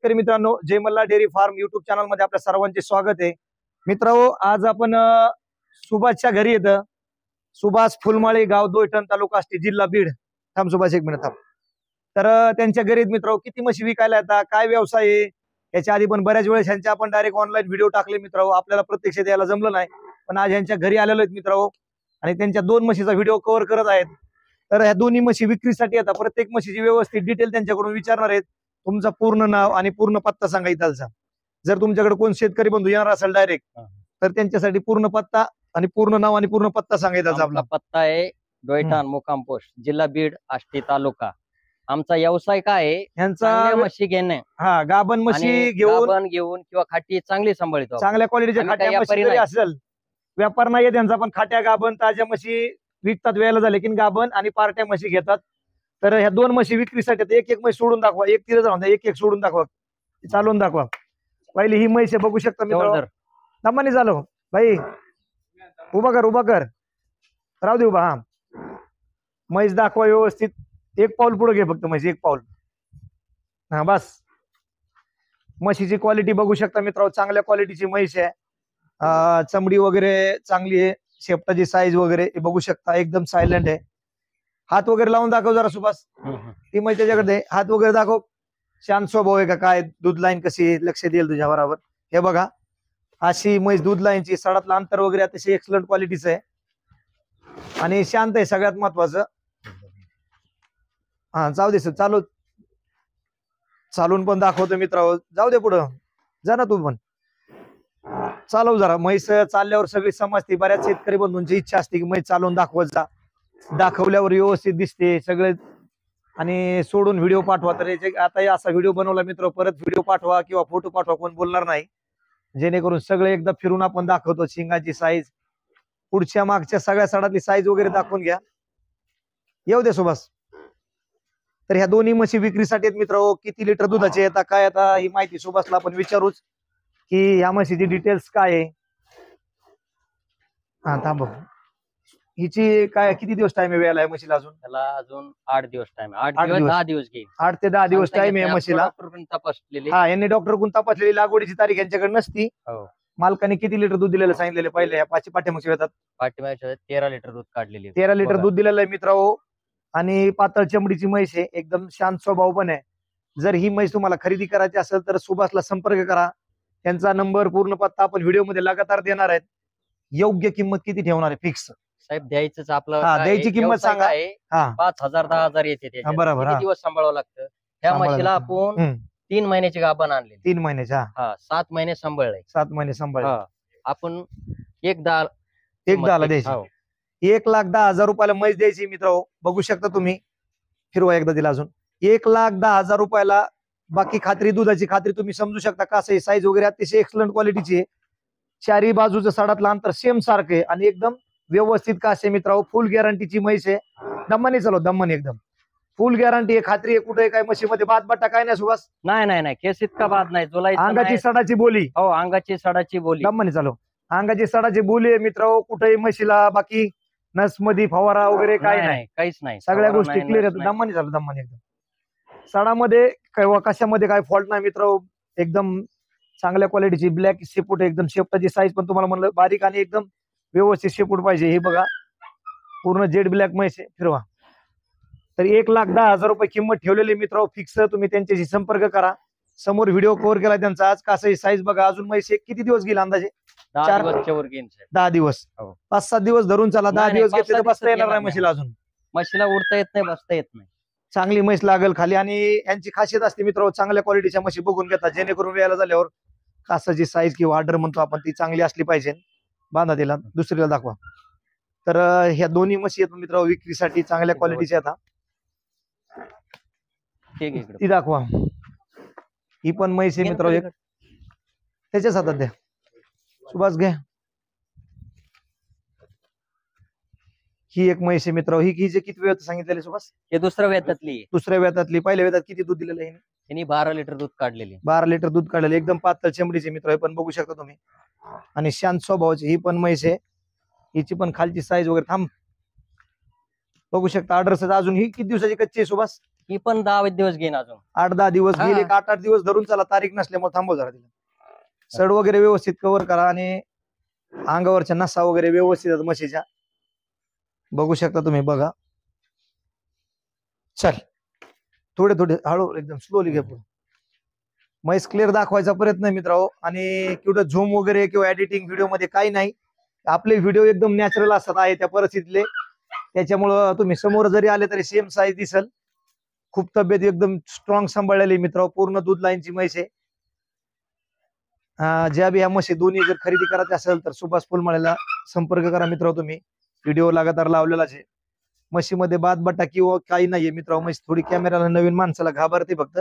शेतकरी मित्रांनो, जय Malhar dairy farm YouTube channel मध्ये आपल्या सर्वांचे स्वागत आहे. मित्रांनो, आज आपण सुभाषच्या घरी येतं. सुभाष फुलमाळी, गाव दोयटण, तालुका आष्टी, जिल्हा बीड. थांब सुभाष, एक मिनिट थांब. तर त्यांच्या घरी मित्रांनो किती म्हशी विकायला येतात, काय व्यवसाय आहे, याच्या आधी पण बऱ्याच वेळेस ह्यांच्या आपण डायरेक्ट ऑनलाईन व्हिडिओ टाकले मित्रांनो. आपल्याला प्रत्यक्ष द्यायला जमलं नाही, पण आज ह्यांच्या घरी आलेलो आहेत मित्रांनो आणि त्यांच्या 2 म्हशीचा व्हिडिओ कव्हर करत आहेत. तर ह्या दोन्ही म्हशी विक्रीसाठी येतात. प्रत्येक म्हशीची व्यवस्थित डिटेल त्यांच्याकडून विचारणार आहेत. तुमचं पूर्ण नाव आणि पूर्ण पत्ता सांगा इथलचा. जर तुमच्याकडे कोण शेतकरी बंधू येणार असेल डायरेक्ट, तर त्यांच्यासाठी पूर्ण पत्ता आणि पूर्ण नाव आणि पूर्ण पत्ता सांगायचा. आपला पत्ता आहे दोयटान, मुक्काम पोस्ट, जिल्हा बीड, आष्टी तालुका. आमचा व्यवसाय काय आहे? ह्यांचा म्हशी घेणे. हा, गाभण म्हशी घेऊन किंवा खाटी चांगली सांभाळतो. चांगल्या क्वालिटीच्या खाट्या म्हशी असेल, व्यापार नाहीये त्यांचा, पण खाट्या गाभण ताज्या म्हशी विकतात. वेळेला झाले की गाभण आणि पार्ट्या म्हशी घेतात. तर ह्या 2 म्हशी विक्रीसाठी एक एक म्हैस सोडून दाखवा, एक तिला जाऊन एक एक सोडून दाखवा, चालवून दाखवा. पहिली ही म्हैस बघू शकता मित्रांनो. दमानी झालो भाई, उभा कर, राहू दे उभा. हा, म्हैस दाखवा व्यवस्थित. एक पाऊल पुढे घे फक्त, म्हशी एक पाऊल. हा बस. म्हशीची क्वालिटी बघू शकता मित्रांनो, चांगल्या क्वालिटीची म्हैस आहे. चमडी वगैरे चांगली आहे, शेपटाची साईज वगैरे बघू शकता, एकदम सायलेंट आहे. हात वगैरे लावून दाखव जरा सुभाष. ती म्हैस त्याच्याकडे हात वगैरे दाखव. शांत स्वभाव आहे का काय? दूध लाईन कशी लक्ष देईल तुझ्या बरोबर. हे बघा, अशी म्हैस दूध लाईनची, सडातलं अंतर वगैरे अतिशय एक्सलंट क्वालिटीचं आहे आणि शांत आहे सगळ्यात महत्वाचं. हा, जाऊ दे चालू, चालून पण दाखवतो मित्रांनो. जाऊ दे पुढं, जा ना तू पण, चालव जरा. म्हैस चालल्यावर सगळी समजते. बऱ्याच शेतकरी बंधूंची इच्छा असते की म्हैस चालवून दाखवत जा, दाखवल्यावर व्यवस्थित दिसते सगळे आणि सोडून व्हिडिओ पाठवा. तर आता असा व्हिडिओ बनवला मित्र, परत व्हिडिओ पाठवा किंवा फोटो पाठवा, कोण बोलणार नाही. जेणेकरून सगळे एकदा फिरून आपण दाखवतो. शिंगाची साईज, पुढच्या मागच्या सगळ्या सडातली साईज वगैरे दाखवून घ्या. येऊ दे सुभाष. तर ह्या दोन्ही म्हशी विक्रीसाठी आहेत मित्र. किती लिटर दुधाचे येतात, काय आता ही माहिती सुभाषला आपण विचारूच की ह्या म्हशीची डिटेल्स काय आहे. हा थांब, हिची काय किती दिवस टाइम आहे वेळेला म्हशीला? अजून त्याला अजून 8 दिवस टाइम आहे. 10 दिवस घेईल. 8 ते 10 दिवस टाइम आहे म्हशीला. तपासलेली. हा, यांनी डॉक्टर कोण तपासलेली. लागवडीची तारीख यांच्याकडे नसती. मालकाने किती लिटर दूध दिलेलं सांगितलेलं पहिले? ह्या पाठी म्हशी येतात. 13 लिटर दूध काढलेली. 13 लिटर दूध दिलेलं आहे मित्रांनो. आणि पातळ चमडीची म्हैस आहे, एकदम शांत स्वभाव पण आहे. जर ही म्हैस तुम्हाला खरेदी करायची असेल तर सुभाषला संपर्क करा. त्यांचा नंबर, पूर्ण पत्ता आपण व्हिडिओ मध्ये लगातार देणार आहेत. योग्य किंमत किती ठेवणार आहे? फिक्स साहेब द्यायचंच आपलं. द्यायची किंमत सांगा. 5,000 10,000 येते. बरोबर. किती दिवस सांभाळावं लागतं? त्या म्हशीला आपण 3 महिन्याची गाभण आणली. 3 महिन्याच्या. 7 महिने सांभाळले. 7 महिने सांभाळले. आपण एकदा द्यायची. 1,10,000 रुपयाला म्हैस द्यायची मित्रांनो. बघू शकता तुम्ही, फिरवा एकदा दिला. अजून 1,10,000 रुपयाला. बाकी खात्री, दुधाची खात्री तुम्ही समजू शकता कसं. साईज वगैरे अतिशय एक्सलंट क्वालिटीची आहे. चारी बाजूचं सडातलं अंतर सेम सारखं आहे आणि एकदम व्यवस्थित कासे मित्रांनो. फुल गॅरंटीची म्हैस आहे. दम्मानी चालव, दम्मानी एकदम फुल गॅरंटी आहे, खात्री आहे. कुठे काय म्हशीमध्ये बाद बट्टा काय नाही सुभाष? नाही, केस इतका बाद नाही. अंगाची सडाची बोली. हो, अंगाची सडाची बोली. दम्मानी चालव. अंगाची सडाची बोली आहे मित्रांनो. कुठेही म्हशीला बाकी नस मध्ये फवारा वगैरे काय नाही, काहीच नाही. सगळ्या गोष्टी क्लिअर आहेत. दम्मानी चालव, दम्मानी एकदम. सडामध्ये किंवा कशामध्ये काय फॉल्ट नाही मित्रांनो. एकदम चांगल्या क्वालिटीची ब्लॅक शेपूट, एकदम शेपटाची साईज पण तुम्हाला म्हणलं बारीक आणि एकदम व्यवस्थित शेपूट पाहिजे. हे बघा, पूर्ण जेड ब्लॅक म्हैस आहे. फिरवा. तर 1,10,000 रुपये किंमत ठेवलेली मित्रांनो. फिक्स. तुम्ही त्यांच्याशी संपर्क करा. समोर व्हिडिओ कव्हर केला त्यांचा. आज कसं साईज बघा. अजून म्हैस किती दिवस गेला अंदाजे? 10 दिवस. 5-7 दिवस धरून चला. 10 दिवस घेतले तर बसता येणार नाही म्हशीला. अजून म्हशीला उडता येत नाही, बसता येत नाही. चांगली म्हैस लागल खाली. आणि यांची खासियत असते मित्रांनो, चांगल्या क्वालिटीच्या म्हशी बघून घेतात, जेणेकरून वेळेला झाल्यावर कासाची साईज किंवा ऑर्डर म्हणतो आपण ती चांगली असली पाहिजे. बांधा तिला, दुसरीला दाखवा. तर ह्या दोन्ही म्हशी आहेत मित्रांनो विक्रीसाठी, चांगल्या क्वालिटीच्या आता. ती दाखवा. ही पण म्हैस आहे मित्रांनो. एक त्याच्याच हातात द्या सुभाष, घ्या. ही एक म्हैस आहे मित्रांनो. ही जे किती वेळ सांगितलेली सुभाष? हे दुसऱ्या वेतातली. पहिल्या वेतात किती दूध दिलेलं आहे? यांनी 12 लिटर दूध काढलेली. 12 लिटर दूध काढलेले. एकदम पातळ चमडीचे मित्र. हे पण बघू शकता तुम्ही. आणि शांत स्वभावाची ही पण म्हैस आहे. हिची पण खालची साईज वगैरे. थांब, बघू शकता. ऑर्डर अजून ही किती दिवसाची कच्ची आहे सुभाष? ही पण 10 दिवस घेईन अजून. 8-10 दिवस हा. गेले, 8-8 दिवस धरून चला, तारीख नसल्यामुळे थांबव जरा तिला. सड वगैरे व्यवस्थित कव्हर करा आणि अंगावरच्या नसा वगैरे व्यवस्थित आहेत म्हशीच्या, बघू शकता तुम्ही. बघा, चल थोडे थोडे हळू, एकदम स्लोली घे पुढे. म्हैस क्लिअर दाखवायचा प्रयत्न आहे मित्रांनो. आणि कुठं झूम वगैरे किंवा एडिटिंग व्हिडिओ मध्ये काही नाही, आपले व्हिडिओ एकदम नॅचरल असतात आहे त्या परिस्थितीतले, त्याच्यामुळं तुम्ही समोर जरी आले तरी सेम साईज दिसल. खूप तब्येत एकदम स्ट्रॉंग सांभाळलेली मित्रांनो, पूर्ण दूध लाईनची म्हैस आहे. ज्या बी ह्या म्हशी दोन्ही जर खरेदी करायची असेल तर सुभाष फुलमाळ्याला संपर्क करा मित्रांनो. तुम्ही व्हिडिओ लगातार लावलेलाच आहे. म्हशीमध्ये बाद बट्टा किंवा काही नाहीये मित्रांनो. म्हशी थोडी कॅमेराला नवीन माणसाला घाबरते फक्त,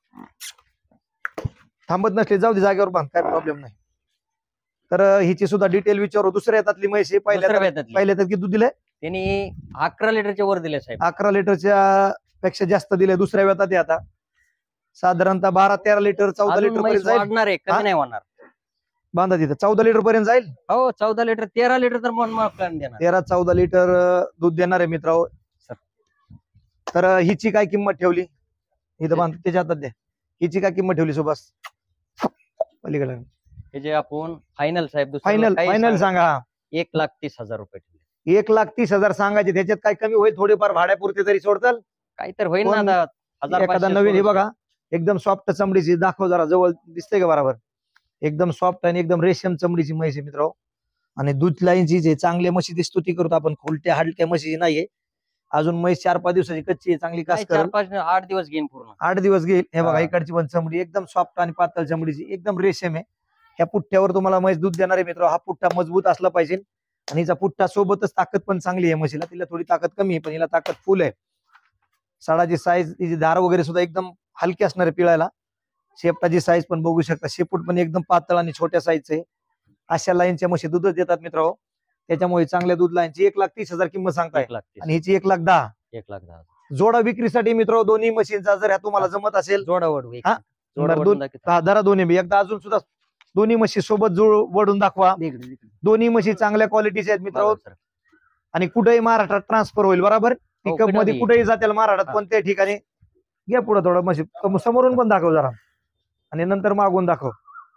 थांबत नसले जाऊ दे जागेवर बांध, काय प्रॉब्लेम नाही. तर हिची सुद्धा डिटेल विचारू. दुसऱ्या येतातली म्हैस आहे, पहिल्या तर किती दिले त्यांनी 11 लिटरच्या वर दिले साहेब. 11 लिटरच्या पेक्षा जास्त दिले दुसऱ्या वेळात. आता साधारणतः 12-13 लिटर 14 लिटर पर्यंत जाईल. वाढणार आहे, कमी नाही होणार. बांधा तिथं 14 लिटर पर्यंत जाईल. हो 14 लिटर 13 लिटर तर मन देणार. 13-14 लिटर दूध देणार आहे मित्रांनो. तर हिची काय किंमत ठेवली इथं बांध त्याच्या हातात द्या. हिची काय किंमत ठेवली सुभाष पलीकडे? हे जे आपण फायनल साहेब फायनल सांगा. 1,30,000 रुपये. 1,30,000 सांगायचे, त्याच्यात काय कमी होईल? थोडेफार भाड्यापुरते तरी सोडताल, काही तर होईल ना. एखादा नवीन. हे बघा एकदम सॉफ्ट चमडीची, दाखव जरा जवळ, दिसते का बरोबर? एकदम सॉफ्ट आणि एकदम रेशम चमडीची म्हैस आहे मित्रांनो. आणि दूध लाईनची जे चांगल्या म्हशी स्तुती करतो आपण, खोलट्या हलक्या म्हशीची नाहीये. अजून म्हैस 4-5 दिवसाची कच्ची आहे, चांगली कास करेल. 4-5-8 दिवस घेईन पूर्ण. 8 दिवस घेईल. हे बघा इकडची पण चमडी एकदम सॉफ्ट आणि पातळ चमडीची, एकदम रेशम आहे. ह्या पुठ्ठ्यावर तुम्हाला म्हैस दूध देणार आहे मित्रांनो. हा पुठ्ठा मजबूत असला पाहिजे आणि हिचा पुठ्ठा सोबतच ताकद पण चांगली आहे म्हशीला. तिला थोडी ताकद कमी आहे पण हिला ताकद फुल आहे. साडाची साईज, तिची धार वगैरे सुद्धा एकदम हलकी असणार आहे पिळायला. शेपटाची साईज पण बघू शकता, शेपूट पण एकदम पातळ आणि छोट्या साईजचे आहे. अशा लाईनच्या म्हशी दूधच देतात मित्रांनो. त्याच्यामुळे चांगल्या दूध लाईनची 1,30,000 किंमत सांगताय 1,30,000 आणि हिची 1,10,000. 1,10,000 जोडा विक्रीसाठी मित्रांनो दोन्ही मशीनचा जर तुम्हाला जमत असेल, जोडा वडू. जरा दोन्ही बी एकदा अजून सुद्धा दोन्ही म्हशी सोबत जुळ वडून दाखवा. दोन्ही म्हशी चांगल्या क्वालिटीच्या आहेत मित्रांनो आणि कुठेही महाराष्ट्रात ट्रान्सफर होईल बरोबर. पिकअप मध्ये कुठेही जातील महाराष्ट्रात कोणत्याही ठिकाणी. घ्या पुढे थोडं म्हशी समोरून पण दाखव जरा आणि नंतर मागून दाखव.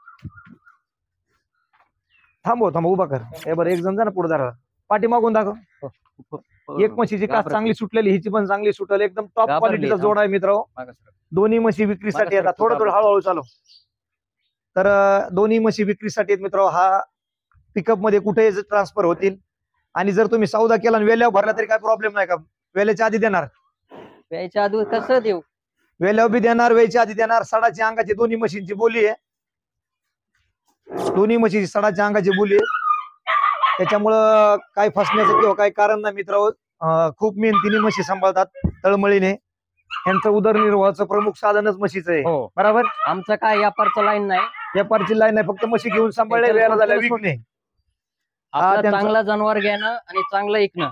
थांबव उभा कर. हे बरं एक जण जा ना पुढे जरा, पाठी मागून दाखव. एक म्हशीची कास चांगली सुटलेली, हिची पण चांगली सुटलेली, एकदम टॉप क्वालिटीचा जोड आहे मित्रांनो. दोन्ही म्हशी विक्रीसाठी येतात. थोडं हळूहळू चालू. तर दोन्ही म्हशी विक्रीसाठी आहेत मित्रांनो. हा पिकअप मध्ये कुठेही ट्रान्सफर होतील आणि जर तुम्ही सौदा केला आणि वेल्यावर भरला तरी काय प्रॉब्लेम नाही का? वेल्याच्या आधी देणार? वेल्याच्या आधी कसं देऊ? वेल्यावर बी देणार, वेळच्या आधी देणार. सडाची अंगाची दोन्ही मशीनची बोली आहे. दोन्ही म्हशीची सडाच्या अंगाची बोली आहे. त्याच्यामुळं काय फसण्याचं किंवा काही कारण नाही मित्रांनो. खूप मेहनतीने म्हशी सांभाळतात तळमळीने. यांचं उदरनिर्वाहाचं प्रमुख साधनच म्हशीचं आहे. बरोबर. आमचं काय व्यापारचं लाईन नाही, व्यापारची लाईन नाही, फक्त म्हशी घेऊन सांभाळले, वेळेला झाल्या विकणे. चांगला जनावर घेणं आणि चांगलं ऐकणं.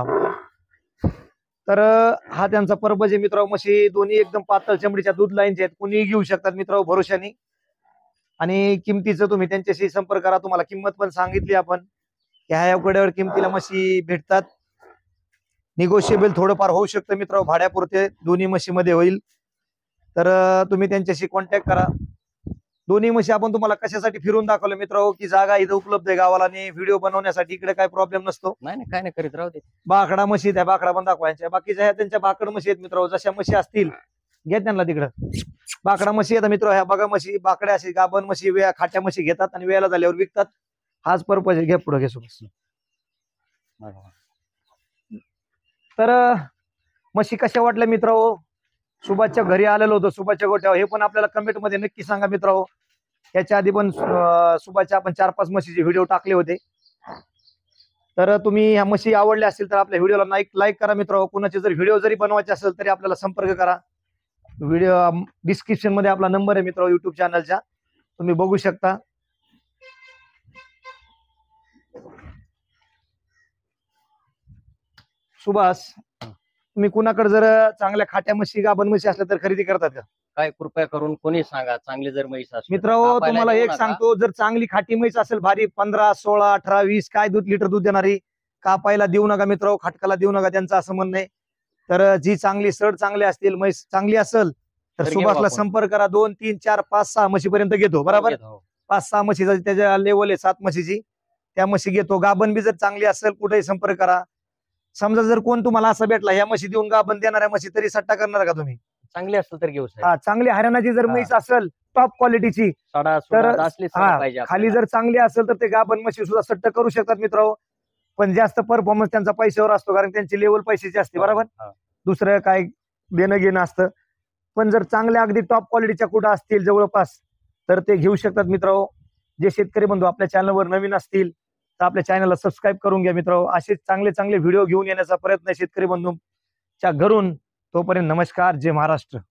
तर हा त्यांचा पर्पज आहे मित्रांनो. म्हशी दोन्ही एकदम पातळ चमडीच्या दूध लाईनचे आहेत, कुणीही घेऊ शकतात मित्रांनो भरोशाने. आणि किमतीचं तुम्ही त्यांच्याशी संपर्क करा. तुम्हाला किंमत पण सांगितली आपण, ह्या कड्यावर किमतीला म्हशी भेटतात. निगोशिएबल थोडंफार होऊ शकतं मित्रांनो, भाड्यापुरते दोन्ही म्हशीमध्ये होईल. तर तुम्ही त्यांच्याशी कॉन्टॅक्ट करा. दोन्ही म्हशी आपण तुम्हाला कशासाठी फिरून दाखवलं मित्रांनो, की जागा इथं उपलब्ध आहे गावाला आणि व्हिडिओ बनवण्यासाठी इकडे काय प्रॉब्लेम नसतो. नाही काय नाही करीत राहू दे. बाकडा म्हशी त्या बाकडा पण दाखवायच्या, बाकीच्या ह्या त्यांच्या बाकड म्हशी आहेत मित्रांनो. जशा म्हशी असतील घ्या त्यांना तिकडं. बाकडा म्हशी येतात मित्र, ह्या बघा म्हशी बाकड्या अशी गाभण म्हशी खाट्या म्हशी घेतात आणि वेळेला झाल्यावर विकतात. हाच पर्पज आहे. घ्या पुढे घे सुभाष. तर म्हशी कशा वाटल्या मित्रांनो? सुभाषच्या घरी आलेलो होतो, सुभाषच्या गोठ्यावर. हे पण आपल्याला कमेंट मध्ये नक्की सांगा मित्रांनो. याच्या आधी पण सुभाषच्या आपण 4-5 म्हशीचे व्हिडिओ टाकले होते. तर तुम्ही ह्या म्हशी आवडल्या असतील तर आपल्या व्हिडिओला लाईक करा मित्रांनो. कुणाचे जर व्हिडिओ जरी बनवायचे असेल तरी आपल्याला संपर्क करा. व्हिडिओ डिस्क्रिप्शन मध्ये आपला नंबर आहे मित्रांनो युट्यूब चॅनलचा, तुम्ही बघू शकता. सुभाष, तुम्ही कुणाकडे जर चांगल्या खाट्या म्हशी गाभण म्हशी असल्या तर खरेदी करतात का? काय कृपया करून कोणी सांगा, चांगली जर म्हैस असेल मित्रांनो. तुम्हाला एक सांगतो, जर चांगली खाटी म्हैस असेल भारी 15, 16, 18, 20 काय लिटर दूध देणारी, कापायला देऊ नका मित्रांनो, खाटकाला देऊ नका, त्यांचं असं म्हणणं आहे. तर जी चांगली सड चांगली असतील, म्हैस चांगली असेल तर तर घेऊ सुभाषला आपण. संपर्क करा. 2, 3, 4, 5, 6 म्हशीपर्यंत घेतो. बरोबर, हो. 5-6 म्हशीचा त्याच्या लेवल आहे 7 म्हशीची, त्या म्हशी घेतो. गाभण बी जर चांगली असेल कुठेही संपर्क करा. समजा जर कोण तुम्हाला असं भेटला ह्या म्हशी देऊन गाभण देणाऱ्या म्हशी, तरी सट्टा करणार का तुम्ही? चांगली असेल तर घेऊ साहेब. हा, चांगली हरियाणाची जर हा. म्हैस असेल टॉप क्वालिटीची, सडा तर सुडा असलीच हा, पाहिजे खाली आपल्याला. जर चांगली असेल तर ते गाभण म्हशी सुद्धा सट्ट करू शकतात मित्रांनो. पण जास्त परफॉर्मन्स त्यांचा पैशावर असतो, कारण त्यांची लेवल पैशाची असते. बरोबर, हा. दुसरं काय देणं घेणं असतं. पण जर चांगल्या अगदी टॉप क्वालिटीच्या कुठं असतील जवळपास, तर ते घेऊ शकतात मित्रांनो. जे शेतकरी बंधू आपल्या चॅनलवर नवीन असतील तर आपल्या चॅनलला सबस्क्राईब करून घ्या मित्रांनो. असे चांगले चांगले व्हिडिओ घेऊन येण्याचा प्रयत्न शेतकरी बंधूंच्या घरून. तोपर्यंत नमस्कार, जय महाराष्ट्र.